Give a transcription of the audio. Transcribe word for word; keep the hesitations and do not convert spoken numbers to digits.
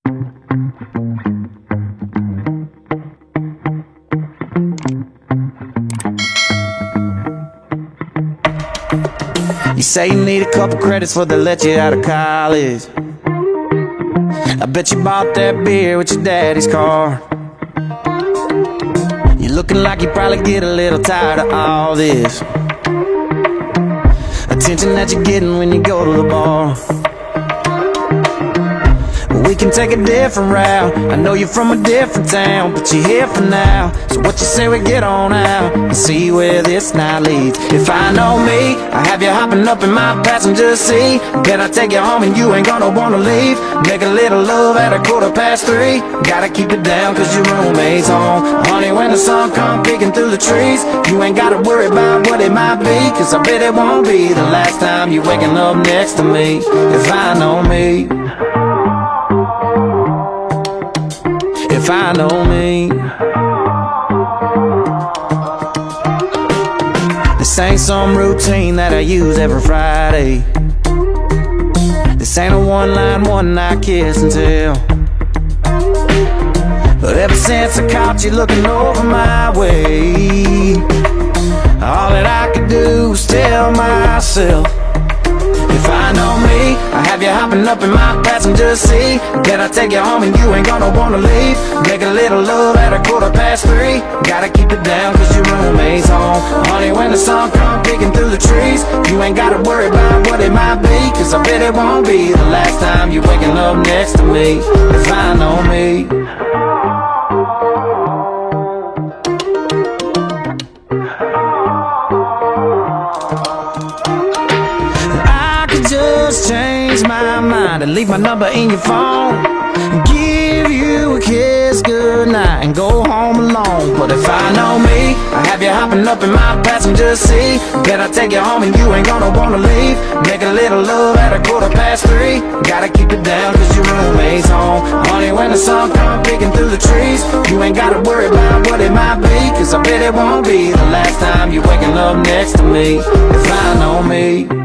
You say you need a couple credits before they let you out of college. I bet you bought that beer with your daddy's car. You're looking like you probably get a little tired of all this attention that you're getting when you go to the bar. We can take a different route. I know you're from a different town, but you're here for now. So what you say we get on out and see where this night leads? If I know me, I have you hopping up in my passenger seat. Bet I take you home and you ain't gonna wanna leave. Make a little love at a quarter past three. Gotta keep it down cause your roommate's home. Honey, when the sun come peeking through the trees, you ain't gotta worry about what it might be, cause I bet it won't be the last time you're waking up next to me. If I know me, if I know me. This ain't some routine that I use every Friday. This ain't a one-line, one-night kiss and tell. But ever since I caught you looking over my way, all that I could do was tell myself, if I know me, I have you hopping up in my passenger seat. Bet I take you home and you ain't gonna wanna leave. Make a little love at a quarter past three. Gotta keep it down cause your roommate's home. Honey, when the sun come peeking through the trees, you ain't gotta worry about what it might be, cause I bet it won't be the last time you're waking up next to me. If I know me. Just change my mind and leave my number in your phone. Give you a kiss goodnight and go home alone. But if I know me, I have you hopping up in my passenger seat. Bet I take you home and you ain't gonna wanna leave. Make a little love at a quarter past three. Gotta keep it down cause your roommate's home. Honey, when the sun come peeking through the trees, you ain't gotta worry about what it might be, cause I bet it won't be the last time you're waking up next to me. If I know me.